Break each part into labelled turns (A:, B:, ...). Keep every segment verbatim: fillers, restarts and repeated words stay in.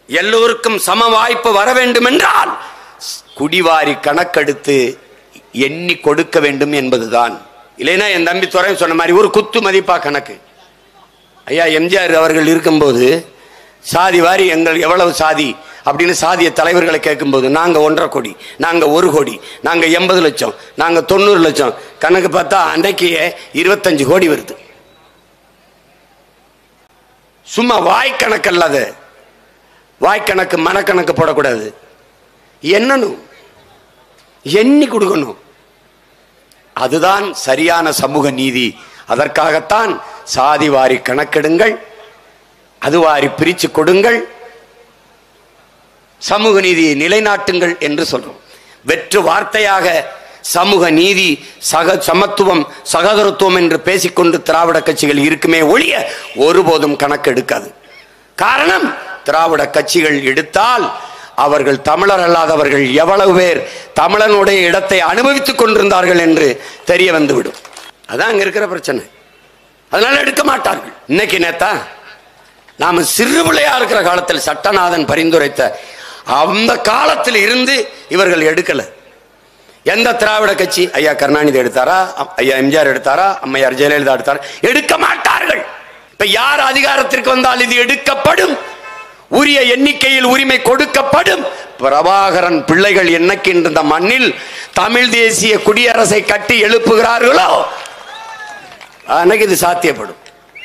A: எல்லோருக்கும் சம வாய்ப்பு வர வேண்டும் என்றால் குடிவாரி கணக்கெடுத்து எண்ணி கொடுக்க வேண்டும் என்பதுதான். இல்லைன்னா என் தம்பி துறை சொன்ன மாதிரி ஒரு குத்து மதிப்பா கணக்கு. ஐயா எம்ஜிஆர் அவர்கள் இருக்கும்போது சாதி வாரி எங்கள் எவ்வளவு சாதி அப்படின்னு சாதிய தலைவர்களை கேட்கும்போது நாங்க ஒன்றரை கோடி, நாங்க ஒரு கோடி, நாங்க எண்பது லட்சம், நாங்க தொண்ணூறு லட்சம், கணக்கு பார்த்தா அன்றைக்கு இருபத்தஞ்சு கோடி வருது. சும்மா வாய்க்கணக்கு அல்லாத, வாய்க்கணக்கு மனக்கணக்கு போடக்கூடாது. என்னன்னு எண்ணி கொடுக்கணும். அதுதான் சரியான சமூக நீதி. அதற்காகத்தான் சாதி வாரி கணக்கெடுங்கள், அது வாரி பிரிச்சு கொடுங்கள், சமூக நீதியை நிலைநாட்டுங்கள் என்று சொல்றோம். வெற்று வார்த்தையாக சமூக நீதி, சக சமத்துவம், சகோதரத்துவம் என்று பேசிக்கொண்டு திராவிட கட்சிகள் இருக்குமே ஒழிய ஒருபோதும் கணக்கு எடுக்காது. காரணம், திராவிட கட்சிகள் எடுத்தால் அவர்கள் தமிழர் அல்லாதவர்கள் எவ்வளவு பேர் தமிழனுடைய இடத்தை அனுபவித்துக் கொண்டிருந்தார்கள் என்று தெரிய வந்துவிடும். அதான் அங்க இருக்கிற பிரச்சனை. அதனால எடுக்க மாட்டார்கள். இன்னைக்கு நேத்தா நாம சிறு பிள்ளையா இருக்கிற காலத்தில் சட்டநாதன் பரிந்துரைத்த அந்த காலத்தில் இருந்து இவர்கள் எடுக்கல. எந்த திராவிட கட்சி? ஐயா கருணாநிதி எடுத்தாரா, ஐயா எம்ஜிஆர் எடுத்தாரா, அம்மையார் ஜெயலலிதா எடுத்தாரா? எடுக்க மாட்டார்கள். இப்ப யார் அதிகாரத்திற்கு வந்தால் இது எடுக்கப்படும், உரிய எண்ணிக்கையில் உரிமை கொடுக்கப்படும். பிரபாகரன் பிள்ளைகள் என்னைக்கு இந்த மண்ணில் தமிழ் தேசிய குடியரசை கட்டி எழுப்புகிறார்களோ அன்னைக்கு இது சாத்தியப்படும்.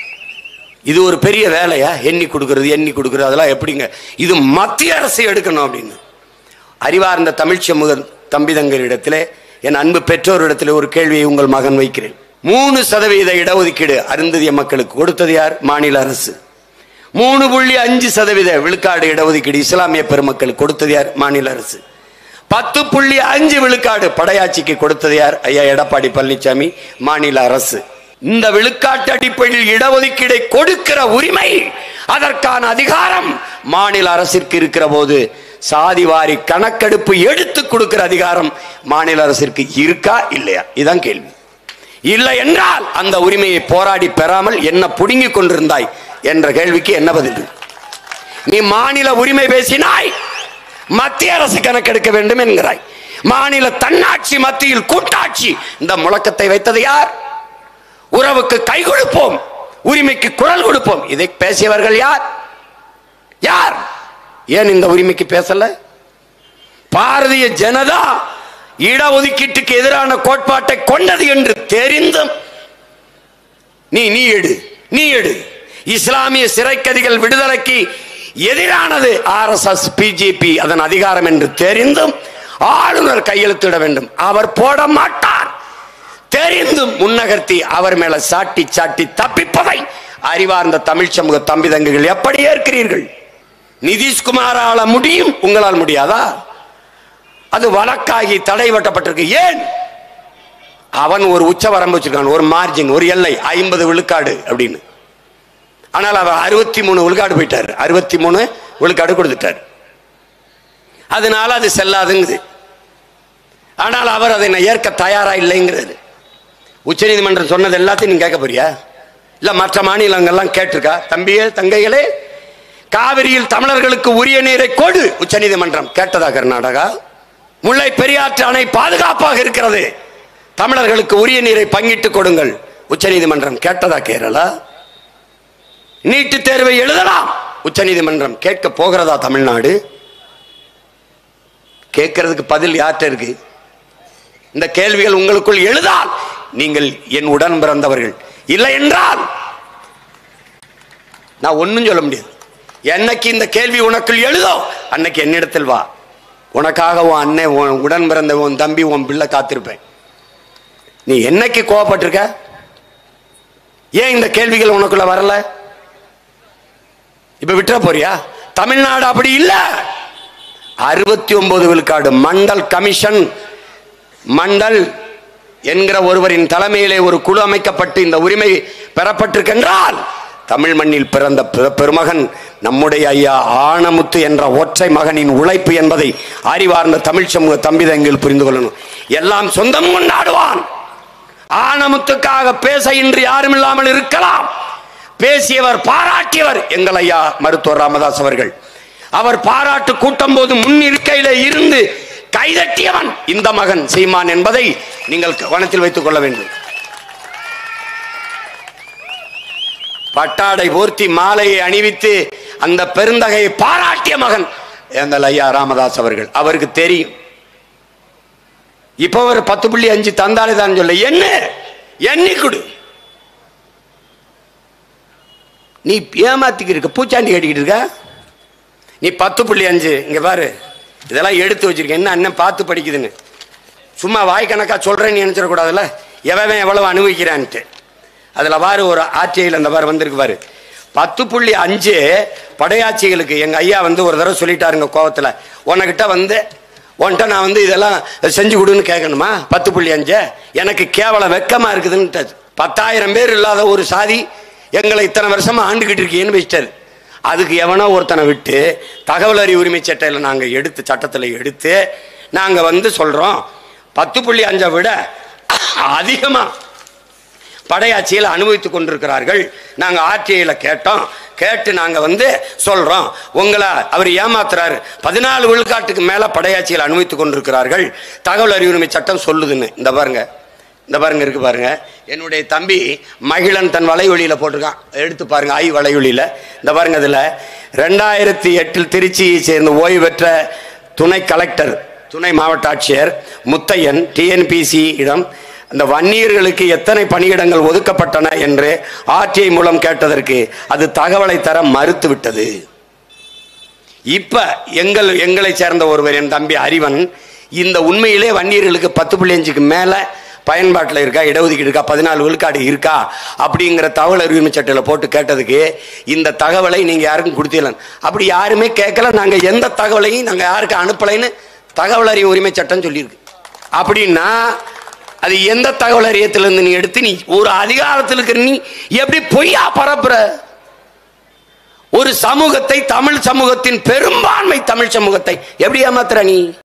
A: இது ஒரு பெரிய வேலையா? எண்ணி கொடுக்கிறது, எண்ணி கொடுக்கிறது, அதெல்லாம் எப்படிங்க? இது மத்திய அரசு எடுக்கணும் அப்படின்னு. அறிவார்ந்த தமிழ் சமூக தம்பிதங்களிடத்திலே, என் அன்பு பெற்றோரிடத்திலே ஒரு கேள்வியை உங்கள் மகன் வைக்கிறேன். மூணு சதவீத இடஒதுக்கீடு அருந்ததிய மக்களுக்கு கொடுத்தது யார்? மாநில அரசு. மூணு புள்ளி அஞ்சு சதவீத விழுக்காடு இடஒதுக்கீடு இஸ்லாமிய பெருமக்களுக்கு கொடுத்தது யார்? மாநில அரசு. பத்து புள்ளி அஞ்சு விழுக்காடு படையாட்சிக்கு கொடுத்தது யார்? ஐயா எடப்பாடி பழனிசாமி, மாநில அரசு. இந்த விழுக்காட்டு அடிப்படையில் இடஒதுக்கீடை கொடுக்கிற உரிமை, அதற்கான அதிகாரம் மாநில அரசிற்கு இருக்கிற போது சாதிவாரி கணக்கெடுப்பு எடுத்து கொடுக்கிற அதிகாரம் மாநில அரசிற்கு இருக்கா இல்லையா? இதுதான் கேள்வி. இல்லை என்றால் அந்த உரிமையை போராடி பெறாமல் என்ன புடுங்கிக் கொண்டிருந்தாய் என்ற கேள்விக்கு என்ன பதில்? நீ மாநில உரிமை பேசினாய், மத்திய அரசு கணக்கெடுக்க வேண்டும் என்கிறாய். மாநில தன்னாட்சி மத்தியில் கூட்டாட்சி, இந்த முழக்கத்தை வைத்தது யார்? உறவுக்கு கை கொடுப்போம், உரிமைக்கு குரல் கொடுப்போம், இதை பேசியவர்கள் யார்? யார்? ஏன் இந்த உரிமைக்கு பேசல? பாரதிய ஜனதா இடஒதுக்கீட்டுக்கு எதிரான கோட்பாட்டை கொண்டது என்று தெரிந்தும் நீ நீ எடு நீ எடு இஸ்லாமிய சிறைக்கதிகள் விடுதலைக்கு எதிரானது ஆர் எஸ் எஸ் பிஜேபி அதன் அதிகாரம் என்று தெரிந்தும் ஆளுநர் கையெழுத்திட வேண்டும். அவர் போட மாட்டார். தெரிந்தும் முன்னகர்த்தி அவர் மேல சாட்டி சாட்டி தப்பிப்பதை அறிவார்ந்த தமிழ் சமூக தம்பிதங்குகள் எப்படி ஏற்கிறீர்கள்? நிதிஷ்குமாரால முடியும், உங்களால் முடியாதா? அது வழக்காகி தடை வெட்டப்பட்டிருக்கு. ஏன்? அவன் ஒரு உச்ச வரம்பு வச்சிருக்கான், ஒரு மார்ஜின், ஒரு எல்லை, ஐம்பது விழுக்காடு அப்படின்னு. ஆனால் அவர் அறுபத்தி மூணு விழுக்காடு போயிட்டார், அறுபத்தி மூணு விழுக்காடு கொடுத்துட்டார். அதனால அது செல்லாதுங்குது. ஆனால் அவர் அதை ஏற்க தயாரா இல்லைங்கிறது. உச்ச நீதிமன்றம் சொன்னது எல்லாத்தையும் நீங்க கேட்க போறியா? இல்ல மற்ற மாநிலங்கள்லாம் கேட்டிருக்கா? தம்பியே தங்கைகளே, காவிரியில் தமிழர்களுக்கு உரிய நீரை கொடு உச்ச நீதிமன்றம் கேட்டதா கர்நாடகா? முல்லை பெரியாற்று அணை பாதுகாப்பாக இருக்கிறது, தமிழர்களுக்கு உரிய நீரை பங்கிட்டு கொடுங்கள் உச்ச நீதிமன்றம் கேட்டதா கேரளா? நீட்டு தேர்வை எழுதலாம் உச்ச நீதிமன்றம் கேட்க போகிறதா தமிழ்நாடு? கேட்கறதுக்கு பதில் யார்கிட்ட இருக்கு? இந்த கேள்விகள் உங்களுக்குள் எழுதால் நீங்கள் என் உடன் பிறந்தவர்கள். இல்லை என்றால் நான் ஒன்னும் சொல்ல முடியாது. என்னைக்கு இந்த கேள்வி உனக்குள் எழுதோ அன்னைக்கு என்னிடத்தில் வா, உனக்காக உன் அண்ணன், உன் உடன் பிறந்த உன் தம்பி, உன் பிள்ளை காத்திருப்பேன். நீ என்னைக்கு கோவப்பட்டிருக்க? ஏன் இந்த கேள்விகள் உனக்குள்ள வரல? இப்ப விட்டுற போறியா? தமிழ்நாடு அப்படி இல்ல. அறுபத்தி ஒன்பது விழுக்காடு மண்டல் கமிஷன், மண்டல் என்கிற ஒருவரின் தலைமையிலே ஒரு குழு அமைக்கப்பட்டு இந்த உரிமை பெறப்பட்டிருக்கின்றால் தமிழ் மண்ணில் பிறந்த பெருமகன் நம்முடைய ஐயா ஆனமுத்து என்ற ஒற்றை மகனின் உழைப்பு என்பதை அறிவார்ந்த தமிழ் சமூக தம்பிதங்கள் புரிந்து கொள்ளணும். எல்லாம் சொந்தம் கொண்டாடுவான். ஆனமுத்துக்காக பேச இன்று யாரும் இல்லாமல் இருக்கலாம். பேசியவர், பாராட்டியவர் எங்கள் ஐயா மருத்துவர் ராமதாஸ் அவர்கள். அவர் பாராட்டு கூட்டம் போது முன் இருக்கையில இருந்து கைதட்டியவன் இந்த மகன் சீமான் என்பதை நீங்கள் கவனத்தில் வைத்துக் கொள்ள வேண்டும். பட்டாடை போர்த்தி மாலையை அணிவித்து அந்த பெருந்தகையை பாராட்டிய மகன் எங்கள் ஐயா ராமதாஸ் அவர்கள். அவருக்கு தெரியும் இப்ப ஒரு பத்து புள்ளி அஞ்சு தந்தாலே தான் சொல்ல என்ன எண்ணி கொடு. நீ ஏமாத்திக்கிட்டு இருக்க, பூச்சாண்டி கட்டிக்கிட்டு இருக்க. நீ பத்து புள்ளி அஞ்சு இங்க பாரு, இதெல்லாம் எடுத்து வச்சிருக்க, என்ன அண்ணன் பார்த்து படிக்குதுன்னு சும்மா வாய்க்கணக்கா சொல்றேன்னு நினைச்சிடக்கூடாதுல்ல. எவன் எவ்வளவு அனுபவிக்கிறான்ட்டு அதுல பாரு ஒரு ஆட்சியில் அந்த பாரு வந்திருக்கு பாரு. பத்து புள்ளி அஞ்சு படையாட்சிகளுக்கு எங்க ஐயா வந்து ஒரு தடவை சொல்லிட்டாருங்க கோவத்துல, உன்கிட்ட வந்து உன்கிட்ட நான் வந்து இதெல்லாம் செஞ்சு கொடுன்னு கேட்கணுமா? பத்து புள்ளி அஞ்சு எனக்கு கேவலம் வெக்கமா இருக்குதுன்னு. பத்தாயிரம் பேர் இல்லாத ஒரு சாதி எங்களை இத்தனை வருஷமா ஆண்டுகிட்டு இருக்கேன்னு வச்சிட்டாரு. அதுக்கு எவனோ ஒருத்தனை விட்டு தகவல் அறிவு உரிமை சட்டையில் நாங்கள் எடுத்து சட்டத்தில் எடுத்து நாங்கள் வந்து சொல்றோம் பத்து புள்ளி அஞ்சை விட அதிகமாக படையாட்சியில் அனுபவித்துக் கொண்டிருக்கிறார்கள். நாங்கள் ஆர்டிஐல கேட்டோம், கேட்டு நாங்கள் வந்து சொல்றோம் உங்களை அவர் ஏமாத்துறாரு. பதினாலு விழுக்காட்டுக்கு மேல படையாட்சியில் அனுபவித்துக் கொண்டிருக்கிறார்கள் தகவல் அறிவு உரிமை சட்டம் சொல்லுதுன்னு. இந்த பாருங்க இந்த பாருங்க இருக்கு பாருங்க, என்னுடைய தம்பி மகிழன் தன் வலையொலியில போட்டிருக்கான், எடுத்து பாருங்க ஐ வலையொலியில. இந்த பாருங்க இதுல ரெண்டாயிரத்தி எட்டில் திருச்சியை சேர்ந்த ஓய்வு பெற்ற துணை கலெக்டர் துணை மாவட்ட ஆட்சியர் முத்தையன் டிஎன்பிசி இடம் அந்த வன்னியர்களுக்கு எத்தனை பணியிடங்கள் ஒதுக்கப்பட்டன என்று ஆர்டிஐ மூலம் கேட்டதற்கு அது தகவலை தர மறுத்து விட்டது. இப்ப எங்கள் எங்களை சேர்ந்த ஒருவர் என் தம்பி அறிவன் இந்த உண்மையிலே வன்னியர்களுக்கு பத்து புள்ளி அஞ்சுக்கு மேல பயன்பாட்டில் இருக்கா, இடஒதுக்கீடு இருக்கா, பதினாலு விழுக்காடு இருக்கா அப்படிங்கிற தகவல் அறிவு சட்டையில போட்டு கேட்டதுக்கு இந்த தகவலை நீங்க யாருக்கும் கொடுத்தீங்க. அப்படி யாருமே கேட்கல, நாங்க எந்த தகவலையும் நாங்க யாருக்கு அனுப்பலைன்னு தகவல் அறிவு உரிமை சட்டம் சொல்லியிருக்கு. அப்படின்னா அது எந்த தகவல் அறியத்திலிருந்து நீ எடுத்து நீ ஒரு அதிகாரத்தில் இருக்கிற நீ எப்படி பொய்யா பரப்புற? ஒரு சமூகத்தை, தமிழ் சமூகத்தின் பெரும்பான்மை தமிழ் சமூகத்தை எப்படி ஏமாத்துற நீ?